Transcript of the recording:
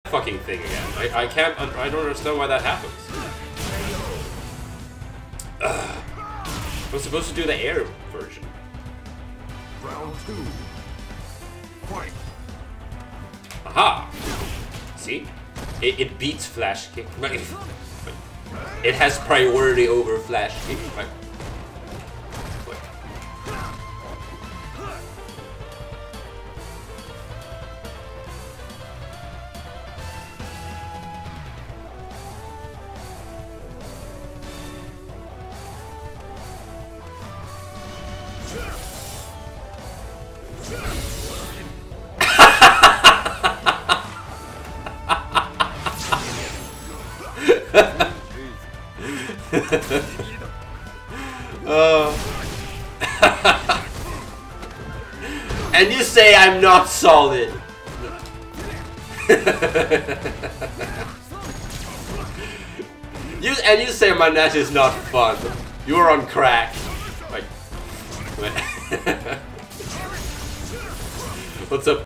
fucking thing again. I can't. I don't understand why that happens. I'm supposed to do the air version. Round 2. Fight. Aha! See? It beats Flash Kick. It has priority over Flash Kick. And you say I'm not solid. You say my match is not fun. You're on crack. Like, what's up?